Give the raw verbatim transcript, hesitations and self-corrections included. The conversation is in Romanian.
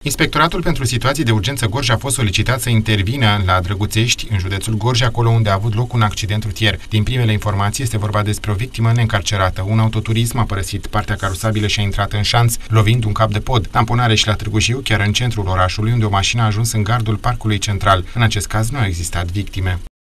Inspectoratul pentru situații de urgență Gorj a fost solicitat să intervină la Drăguțești, în județul Gorj, acolo unde a avut loc un accident rutier. Din primele informații este vorba despre o victimă neîncarcerată. Un autoturism a părăsit partea carosabilă și a intrat în șanț, lovind un cap de pod. Tamponare și la Târgu Jiu, chiar în centrul orașului, unde o mașină a ajuns în gardul parcului central. În acest caz nu au existat victime.